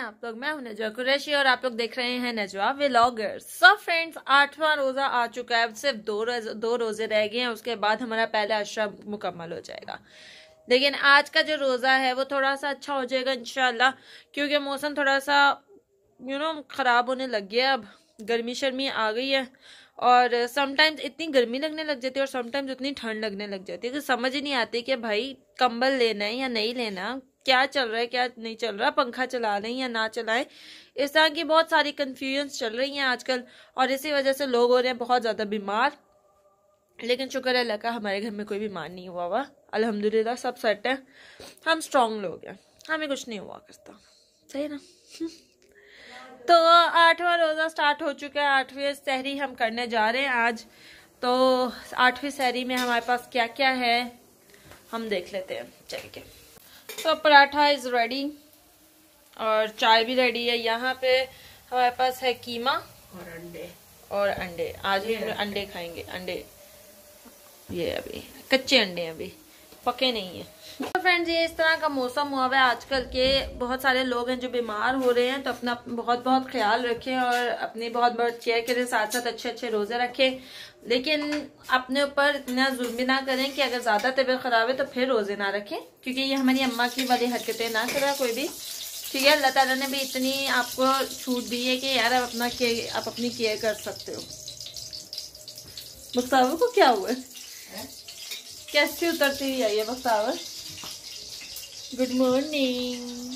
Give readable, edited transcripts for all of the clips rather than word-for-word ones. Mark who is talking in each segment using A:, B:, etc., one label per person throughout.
A: आप लोग? मैं हूं नजवा कुरैशी और आप लोग देख रहे हैं नजवा व्लॉगर। सो फ्रेंड्स, 8वां रोजा आ चुका है। सिर्फ दो रोजे रह गए हैं, उसके बाद हमारा पहला अशरा मुकम्मल हो जाएगा। लेकिन आज का जो रोजा है वो थोड़ा सा अच्छा हो जाएगा इंशाल्लाह, क्योंकि मौसम थोड़ा सा खराब होने लग गया। अब गर्मी शर्मी आ गई है और समटाइम्स इतनी गर्मी लगने लग जाती है और समटाइम्स इतनी ठंड लगने लग जाती है कि समझ ही नहीं आती कि भाई कंबल लेना है या नहीं लेना, क्या चल रहा है क्या नहीं चल रहा, पंखा चला लें या ना चलाएं। इस तरह की बहुत सारी कंफ्यूजन चल रही हैं आजकल और इसी वजह से लोग हो रहे हैं बहुत ज़्यादा बीमार। लेकिन शुक्र है अल्लाह का, हमारे घर में कोई बीमार नहीं हुआ हुआ, अल्हम्दुलिल्लाह सब सेट है। हम स्ट्रांग लोग हैं, हमें कुछ नहीं हुआ करता, सही ना। तो 8वां रोज़ा स्टार्ट हो चुका है। 8वीं सहरी हम करने जा रहे हैं आज। तो 8वीं सहरी में हमारे पास क्या क्या है हम देख लेते हैं चल के। तो पराठा इज़ रेडी और चाय भी रेडी है। यहाँ पे हमारे पास है कीमा और अंडे। आज भी अंडे खाएंगे। अंडे ये अभी कच्चे अंडे हैं, अभी पके नहीं है। तो फ्रेंड्स, ये इस तरह का मौसम हुआ है आजकल के, बहुत सारे लोग हैं जो बीमार हो रहे हैं। तो अपना बहुत बहुत ख्याल रखें और अपनी बहुत बहुत केयर करें, साथ साथ अच्छे अच्छे रोजे रखें। लेकिन अपने ऊपर इतना जुल्म भी ना करें कि अगर ज्यादा तबीयत खराब है तो फिर रोजे ना रखें, क्योंकि ये हमारी अम्मा की वाली हरकतें ना करा कोई भी। ठीक है, अल्लाह ताला ने भी इतनी आपको छूट दी है कि यार आप अपनी केयर कर सकते हो। मुक्तावर को क्या हुआ है? कैसे उतरती हुई आई है Muktawar? Good morning.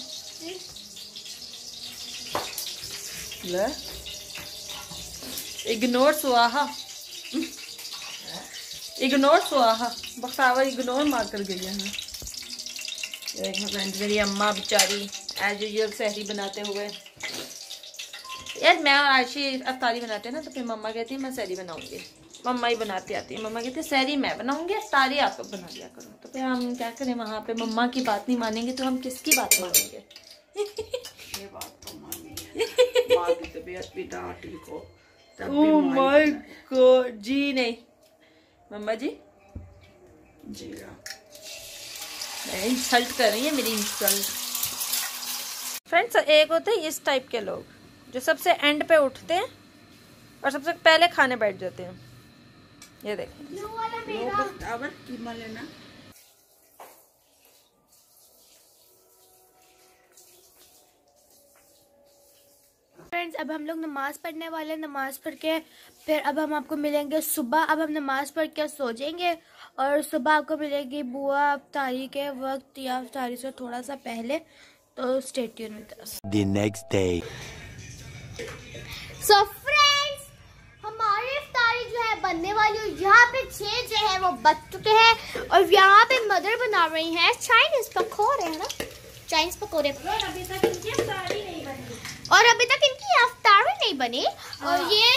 A: Ignore Suha, ignore Suha. Bakhtawar ignore मार कर गई है। मेरी अम्मा बेचारी एज यूजुअल सहरी बनाते हुए। यार मैं और आयशी अफ्तारी बनाते हैं ना, तो फिर मम्मा कहती है मैं सहरी बनाऊंगी। मम्मा ही बनाती आती है। मम्मा कहती है सहरी मैं बनाऊंगी, अफ्तारी आप लोग बना लिया करो। तो फिर हम क्या करें, वहाँ पे मम्मा की बात नहीं मानेंगे तो हम किसकी बात मानेंगे?
B: ये बात तो मानिए। माँ की तबीयत भी डांटी को।
A: ओह माय गॉड, जी नहीं मम्मा जी,
B: जी
A: इंसल्ट कर रही है मेरी, इंसल्ट। फ्रेंड्स, एक होते हैं इस टाइप के लोग जो सबसे एंड पे उठते हैं और सबसे पहले खाने बैठ जाते हैं। ये देखें,
B: कीमा लेना।
C: फ्रेंड्स, अब हम लोग नमाज पढ़ने वाले हैं। नमाज पढ़ के फिर अब हम आपको मिलेंगे सुबह। अब हम नमाज पढ़ के सो जाएंगे और सुबह आपको मिलेगी बुआ अफ्तारी के वक्त या अफ्तारी से थोड़ा सा पहले। तो stay tune with us.
D: The next day.
C: So friends, हमारी इफ्तारी जो है बनने वाली है। यहाँ पे 6 जो है वो बच चुके हैं और यहाँ पे मदर बना रही हैं चाइनीज पकौड़े, है ना, चाइनीज पकौड़े। और अभी तक इनकी इफ्तारी नहीं बनी। और ये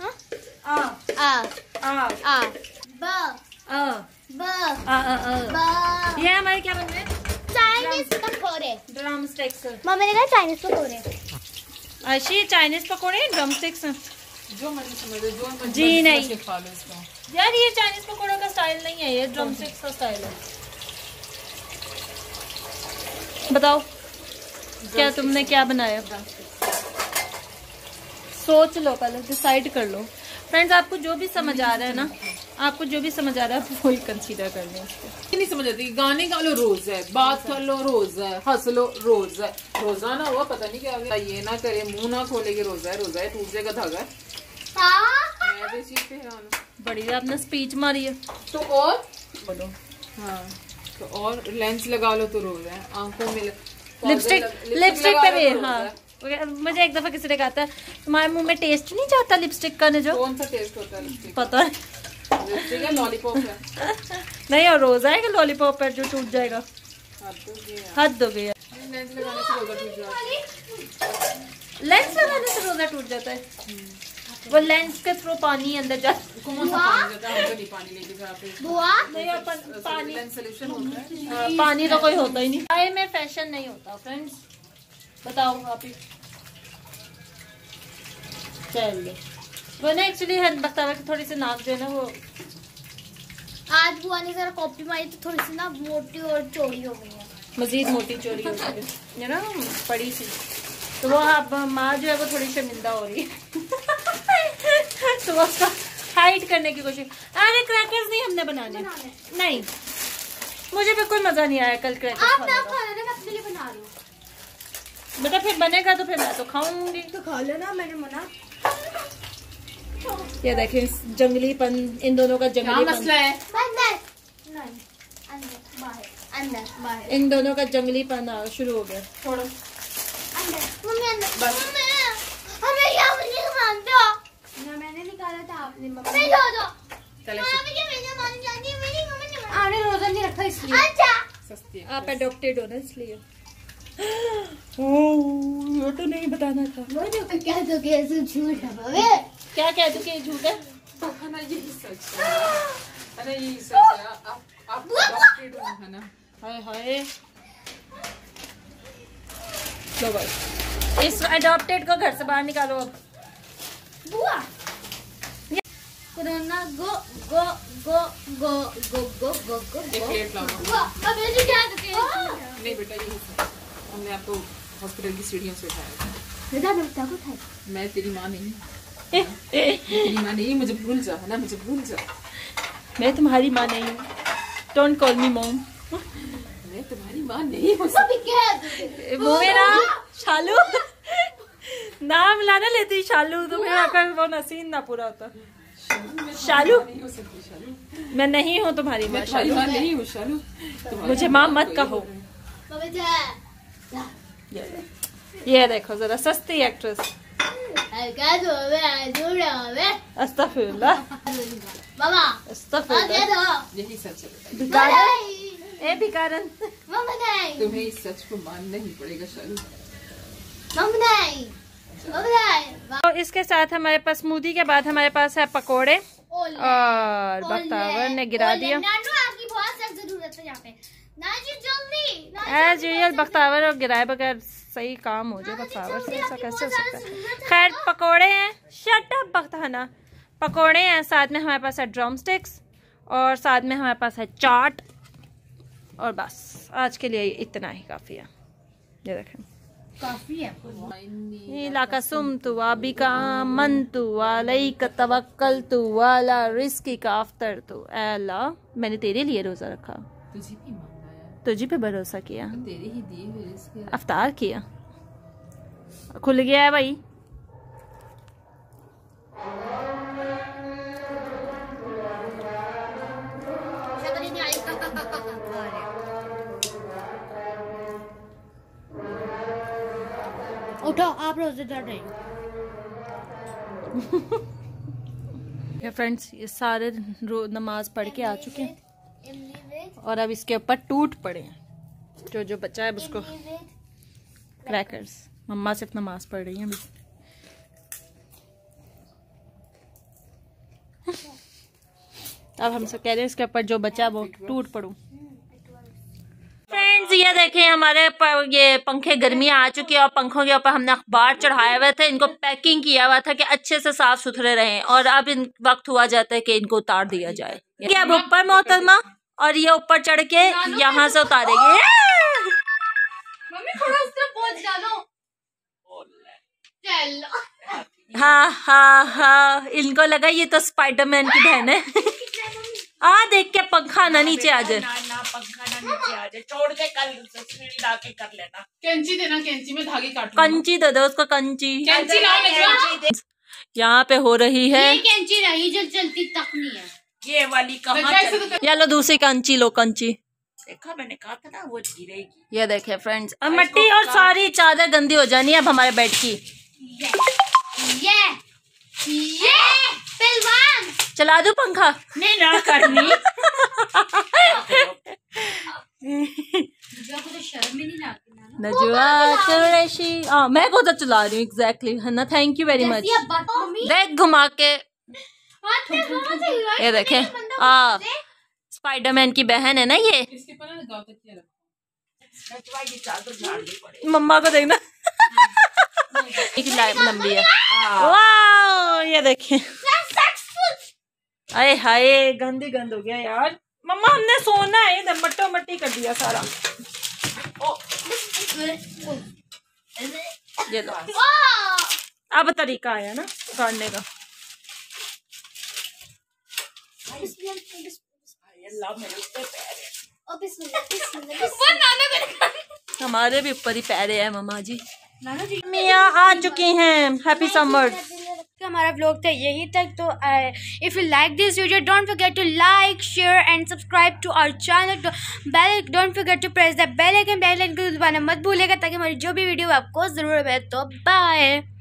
A: ये हमारे क्या बन रहे हैं?
C: चाइनीज पकौड़े,
A: ड्रम स्टिक्स।
C: मम्मी ने कहा चाइनीज पकौड़े।
A: आयशी, चाइनीज पकौड़े ड्रम स्टिक्स
B: जो मर्जी समझो, जो मर्जी
A: जी नहीं
B: खा लो इसको।
A: यार, ये चाइनीज पकौड़ों का स्टाइल नहीं है, ये ड्रम स्टिक्स का स्टाइल है। बताओ क्या तुमने क्या बनाया? सोच लो, पहले डिसाइड कर लो। फ्रेंड्स, आपको जो भी समझ आ रहा है ना, आपको जो भी समझ आ रहा है वही कंसीडर कर लें इसको।
B: नहीं समझ आती, गाने गा लो रोज है, बात कर लो रोज है, हंस लो रोज है। रोजा ना हुआ पता नहीं क्या हुआ। ये ना करे, मुंह ना खोले कि रोजा है, रोजा है टूट जाएगा धागा। मैं भी चीज पे हैरान हूं।
A: बड़ी आपने स्पीच मारी है
B: तो और
A: बोलो।
B: हाँ, तो और लेंस लगा लो तो रोज है। आंखों में
A: लिपस्टिक पे भी। हाँ, मुझे एक दफा किसी ने कहा था तुम्हारे मुंह में टेस्ट नहीं जाता लिपस्टिक का। जो
B: कौन सा टेस्ट होता है लिपस्टिक?
A: पता है,
B: लिपस्टिक है लॉलीपॉप है।
A: नहीं, और रोज आएगा लॉलीपॉप पर जो टूट जाएगा। हद हो गई।
B: लेंस लगाने से रोजा टूट जाता है।
A: लेंस लगाने से रोजा टूट जाता है? वो लेंस के थ्रू पानी अंदर जाता
B: है। पानी लेके
A: पानी
B: सोल्यूशन होता है।
A: पानी तो कोई होता ही नहीं। चाय में फैशन नहीं होता फ्रेंड्स, बताओ आप ही। चलिए, वो ना एक्चुअली बख्तावर की थोड़ी सी नाक जो है ना, वो
C: आज बुआ ने जरा कॉपी मारी तो थोड़ी सी ना मोटी और चौड़ी हो गई है।
A: मजीद मोटी चोरी हो गई है ना, पड़ी सी। तो वो अब माँ जो है वो थोड़ी शर्मिंदा हो रही है तो वो उसका हाइड करने की कोशिश। अरे क्रैकर्स नहीं हमने बनाने नहीं, मुझे बिल्कुल मजा नहीं आया कल क्रैकर्स
C: आप
A: खाने
C: ना
A: का।
C: खा लेना, मैं अपने लिए बना रही हूँ।
A: बेटा फिर बनेगा तो फिर मैं तो खाऊंगी।
C: तो खा लेना, मैंने मना।
A: ये देखें जंगलीपन, इन दोनों का
B: क्या
A: जंगलीपन,
B: मसला है?
C: अंदर बाहर, अंदर बाहर,
A: इन दोनों का जंगलीपन शुरू हो गया।
B: छोड़ो
C: अंदर। मम्मी अंदर।
B: बस।
C: हमें क्या मुझे मानते हो ना, मैंने निकाला था आपने। मम्मी दो दो।
B: चले
C: आपने रोजा नहीं रखा इसलिए। अच्छा
B: सस्ती
A: आप अडॉप्टेड हो ना इसलिए। वो तो नहीं बताना था।
C: क्या तो कैसे झूठ है बाबे?
A: क्या कह दो कि झूठ है?
B: है ना, यही सच है। अरे यही सच है। आप adopted हो, है ना?
A: हाय हाय। लो भाई इस अडॉप्टेड को घर से बाहर निकालो अब।
C: बुआ कोरोना गो गो गो गो गो गो गो गो
B: एक प्लेट लाओ।
C: बुआ अब ये क्या
B: नहीं बेटा, यही सच। हमने आपको हॉस्पिटल की सीढ़ियों से उठाया।
C: बेटा बेटा को था।
B: मैं तेरी माँ नहीं, तेरी माँ नहीं, मुझे भूल जा, है ना, मुझे भूल जा।
A: मैं तुम्हारी माँ नहीं हूँ। Don't call me mom.
B: मैं तुम्हारी माँ नहीं हो
C: अभी क्या है?
A: वो मेरा शालू नाम लाना लेती शालू तो मेरा अगर वो नसीन ना पूरा होता। शालू
B: नहीं हो सकती। शालू
A: मैं नहीं हूँ तुम्हारी माँ।
B: मैं तुम्हारी
A: शालू
B: माँ नहीं हूँ। शालू
A: मुझे माँ मत कहो।
C: बाबा जा
A: ये देखो जरा सस्ती एक्ट्रेस।
C: क्या तो है दूर है
A: अस्तगफिरुल्लाह
C: बाबा
A: अस्तगफिरुल्लाह।
B: यही सच है।
A: भिखारन ए भिखारन।
C: मम्मी नहीं
B: तुम्हें इस सच को मानना ही पड़ेगा शालू।
C: मम्मी नहीं मम्मी नहीं।
A: तो इसके साथ हमारे पास स्मूदी के बाद हमारे पास है पकोड़े और बख्तावर ने गिरा दिया।
C: नानू आपकी बहुत सख्त जरूरत है यहाँ पे। नाजी जल्दी
A: एज यूजुअल बख्तावर और गिराए बगैर सही काम हो जाए बख्तावर से, ऐसा कैसे हो सकता है। खैर पकोड़े हैं, शट अप बख्ताना। पकोड़े हैं, साथ में हमारे पास है ड्रम स्टिक्स और साथ में हमारे पास है चाट। और बस आज के लिए इतना ही काफ़ी है। ये देखें
C: काफी है।
A: इलाका सुम तु आबिका मन तु अलैक तवक्कल तु वाला रिस्की का अफ्तर तु। ऐ अल्लाह मैंने तेरे लिए रोजा रखा,
B: तुझे भी मानना है,
A: तुझे पे भरोसा किया,
B: तेरे ही दिए हुए रिस्क
A: अफ्तार किया, खुल गया है भाई।
C: उठो आप रोजेदार नहीं।
A: ये फ्रेंड्स ये सारे नमाज पढ़ के आ चुके हैं और अब इसके ऊपर टूट पड़े हैं। जो जो बचा है उसको क्रैकर्स। मम्मा सिर्फ नमाज पढ़ रही हैं अभी। अब हम सब कह रहे हैं इसके ऊपर जो बचा वो टूट पड़ू। फ्रेंड्स ये देखें हमारे ये पंखे गर्मियाँ आ चुकी है और पंखों के ऊपर हमने अखबार चढ़ाए हुए थे, इनको पैकिंग किया हुआ था कि अच्छे से साफ सुथरे रहें और अब इन वक्त हुआ जाता है कि इनको उतार दिया जाए। ये अब ऊपर मोहतरमा और ये ऊपर चढ़ के यहाँ से उतारेंगे।
C: मम्मी थोड़ा उस तरफ पहुंच डालो। चलो
A: हाँ हाँ हाँ इनको लगा ये तो स्पाइडरमैन की बहन है। आ देख के पंखा ना नीचे आ जाए।
D: पंखा ना नीचे आ जाए, छोड़ के कल सीढ़ी ला के कर लेना।
B: कैंची देना, कैंची में धागे काटूंगा।
A: कंची दे दो उसको, कंची।
B: कैंची लाओ ना।
A: यहाँ पे हो रही है
C: ये कैंची रही जो चलती तक नहीं है।
D: ये वाली कहाँ चलती?
A: या लो दूसरी कंची लो, कंची।
D: देखा मैंने कहा था ना वो गिरेगी।
A: ये देखे फ्रेंड्स अब मिट्टी और सारी चादर गंदी हो जानी है अब हमारे बेड की।
C: ये पहलवान
A: चला दूं पंखा?
D: नहीं ना करनी।
C: तो शर्म ही नहीं आती ना।
A: नजवा कुरैशी। मैं को तो चला रही हूँ एग्जैक्टली है ना। Thank you very much. देख घुमा के ये देखे स्पाइडरमैन की बहन है ना ये।
B: इसके ऊपर ना गाँव तक किया रखो।
D: ये चादर झाड़नी पड़ेगी।
A: मम्मा को देखना लाइफ लंबी है। वाह ये देखें। अरे हाय गंदी गंद हो गया यार। मम्मा हमने सोना है इधर, मट्टो मट्टी कर दिया सारा। ये लो, अब तरीका आया ना उखाड़ने का। हमारे भी ऊपर ही पैरे हैं मामा जी। मियाँ आ चुकी हैं। Happy summer.
C: हमारा व्लॉग था यही तक। तो if you like this video don't forget to like share and subscribe to our channel. Bell don't forget to press the bell icon को दबाना मत भूलिएगा ताकि हमारी जो भी वीडियो आपको जरूर मिले। तो बाय।